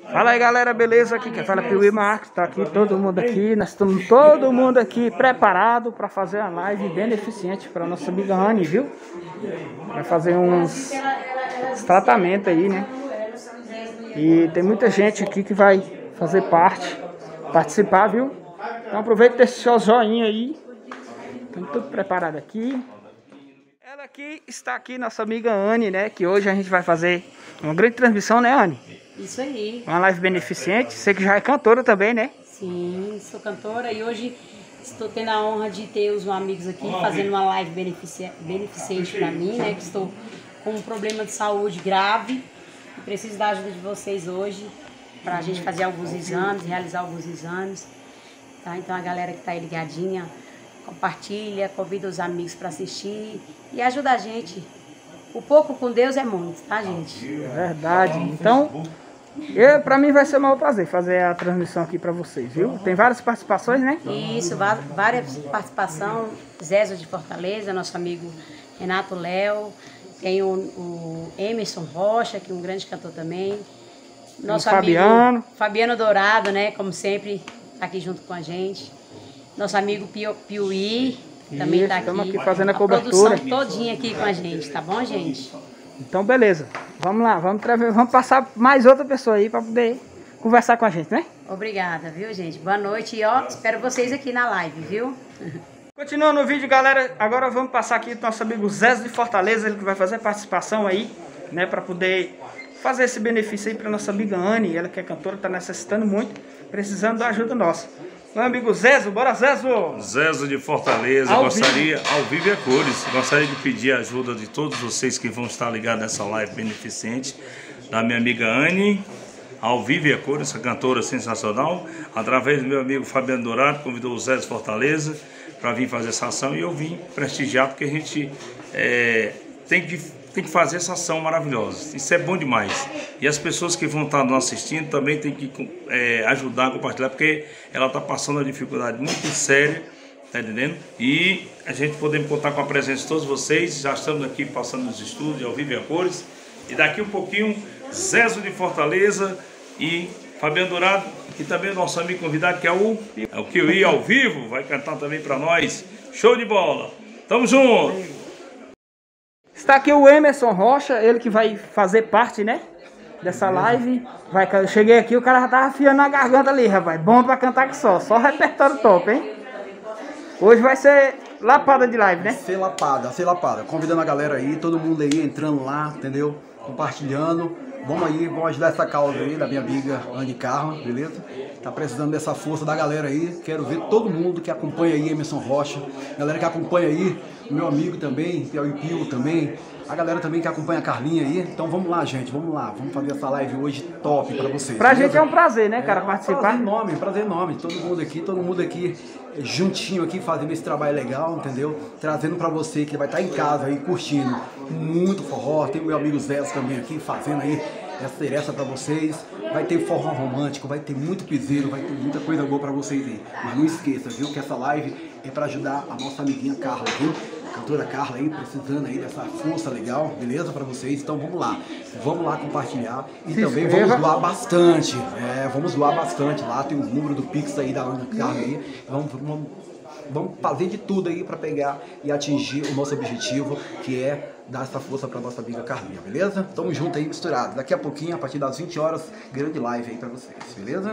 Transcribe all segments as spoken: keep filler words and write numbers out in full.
Fala aí galera, beleza? Aqui quem fala é Piuí Marques, tá aqui todo mundo aqui, nós estamos todo mundo aqui preparado para fazer uma live beneficente para nossa amiga Anne, viu? Vai fazer uns, uns tratamentos aí, né? E tem muita gente aqui que vai fazer parte, participar, viu? Então aproveita e deixa o seu joinha aí. Estamos tudo preparado aqui. Ela aqui está aqui, nossa amiga Anne, né? Que hoje a gente vai fazer uma grande transmissão, né, Anne? Isso aí. Uma live beneficente. Você que já é cantora também, né? Sim, sou cantora e hoje estou tendo a honra de ter os meus amigos aqui fazendo uma live benefici beneficente para mim, né? Que estou com um problema de saúde grave e preciso da ajuda de vocês hoje para a gente fazer alguns exames, realizar alguns exames. Tá? Então a galera que está aí ligadinha, compartilha, convida os amigos para assistir e ajuda a gente. O pouco com Deus é muito, tá, gente? É verdade. Então, eu, pra mim vai ser o maior prazer fazer a transmissão aqui pra vocês, viu? Tem várias participações, né? Isso, várias participações. Zezo de Fortaleza, nosso amigo Renato Léo. Tem o, o Emerson Rocha, que é um grande cantor também. Nosso o Fabiano. amigo Fabiano Dourado, né? Como sempre, tá aqui junto com a gente. Nosso amigo Pio, Piuí. Também tá aqui, estamos aqui fazendo a, a cobertura. Produção todinha aqui com a gente, tá bom, gente? Então, beleza. Vamos lá, vamos, vamos passar mais outra pessoa aí para poder conversar com a gente, né? Obrigada, viu, gente? Boa noite e, ó, espero vocês aqui na live, viu? Continuando o vídeo, galera, agora vamos passar aqui com o nosso amigo Zezo de Fortaleza, ele que vai fazer participação aí, né, para poder fazer esse benefício aí para nossa amiga Anne, ela que é cantora, tá necessitando muito, precisando da ajuda nossa. Meu amigo Zezo, bora Zezo! Zezo de Fortaleza, ao gostaria, vivo. ao vivo e a cores, gostaria de pedir a ajuda de todos vocês que vão estar ligados nessa live beneficente, da minha amiga Anne, ao vivo e a cores, essa cantora sensacional, através do meu amigo Fabiano Dourado, convidou o Zezo de Fortaleza para vir fazer essa ação e eu vim prestigiar, porque a gente é, tem que... Tem que fazer essa ação maravilhosa. Isso é bom demais. E as pessoas que vão estar nos assistindo também tem que é, ajudar a compartilhar, porque ela está passando uma dificuldade muito séria, tá entendendo? E a gente podemos contar com a presença de todos vocês. Já estamos aqui passando nos estúdios, ao vivo e a cores. E daqui um pouquinho, Zezo de Fortaleza e Fabiano Dourado, e também o nosso amigo convidado, que é o, é o Piuí ao vivo, vai cantar também para nós. Show de bola! Tamo junto! Está aqui o Emerson Rocha, ele que vai fazer parte, né, dessa live. Vai, eu cheguei aqui, o cara já tava afiando a garganta ali, rapaz. Bom pra cantar que só, só repertório top, hein? Hoje vai ser lapada de live, né? Ser lapada, ser lapada. Convidando a galera aí, todo mundo aí entrando lá, entendeu? Compartilhando. Vamos aí, vamos ajudar essa causa aí da minha amiga Anne Carla, beleza? Tá precisando dessa força da galera aí. Quero ver todo mundo que acompanha aí Emerson Rocha. Galera que acompanha aí, meu amigo também, Piauí Pio também. A galera também que acompanha a Carlinha aí. Então vamos lá, gente, vamos lá. Vamos fazer essa live hoje top pra vocês. Pra beleza? gente é um prazer, né, cara, é, participar. Prazer enorme, prazer enorme. Todo mundo aqui, todo mundo aqui juntinho aqui, fazendo esse trabalho legal, entendeu? Trazendo pra você que vai estar em casa aí, curtindo muito forró. Tem o meu amigo Zé também aqui, fazendo aí essa seresta pra vocês. Vai ter forró romântico, vai ter muito piseiro, vai ter muita coisa boa pra vocês aí. Mas não esqueça, viu, que essa live é pra ajudar a nossa amiguinha Carla, viu? Cantora Carla aí, precisando aí dessa força legal, beleza, pra vocês? Então vamos lá, vamos lá compartilhar e Se também inscreva. vamos doar bastante, é, vamos doar bastante lá, tem o número do Pix aí da Ana Carla aí, vamos, vamos, vamos fazer de tudo aí pra pegar e atingir o nosso objetivo, que é dar essa força pra nossa amiga Carlinha, beleza? Tamo junto aí, misturado. Daqui a pouquinho, a partir das vinte horas, grande live aí pra vocês, beleza?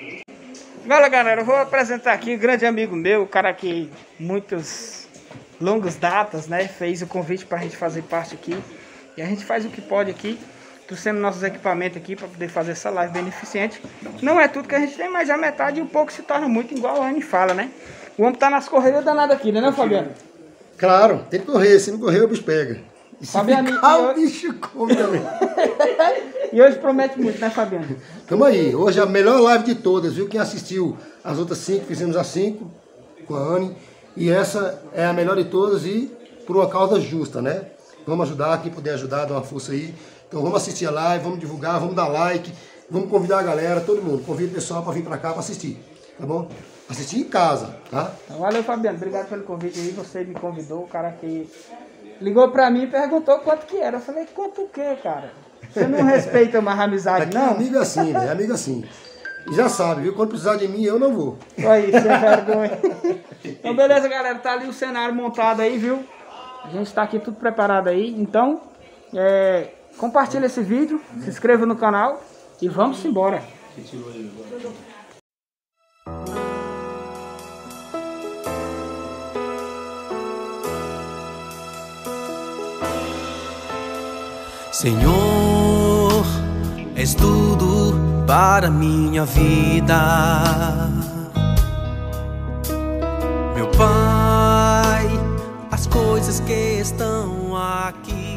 Olha, galera, eu vou apresentar aqui um grande amigo meu, o cara que muitos longas datas, né, fez o convite pra gente fazer parte aqui. E a gente faz o que pode aqui, trouxendo nossos equipamentos aqui pra poder fazer essa live beneficente. Não é tudo que a gente tem, mas a metade e um pouco se torna muito, igual a Anne fala, né? O homem tá nas correrias danadas aqui, né, não, Fabiano? Claro, tem que correr, se não correr o bicho pega. E se Fabiano, ficar, e o hoje- bicho come também. E hoje promete muito, né, Fabiano? Tamo aí, hoje é a melhor live de todas, viu? Quem assistiu as outras cinco, fizemos as cinco com a Anne. E essa é a melhor de todas e por uma causa justa, né? Vamos ajudar, quem puder ajudar, dar uma força aí. Então vamos assistir a live, vamos divulgar, vamos dar like, vamos convidar a galera, todo mundo. Convida o pessoal para vir para cá para assistir, tá bom? Assistir em casa, tá? Então, valeu, Fabiano. Obrigado pelo convite aí. Você me convidou, o cara que ligou pra mim e perguntou quanto que era. Eu falei, quanto o quê, cara? Você não respeita mais a amizade, Aqui não? amigo é assim, né? Amigo é assim. E já sabe, viu? Quando precisar de mim, eu não vou. Aí, sem vergonha. Então, beleza, galera. Tá ali o cenário montado aí, viu? A gente tá aqui tudo preparado aí. Então, é, compartilha esse vídeo, se inscreva no canal e vamos embora. Senhor, és tudo para minha vida. Meu Pai, as coisas que estão aqui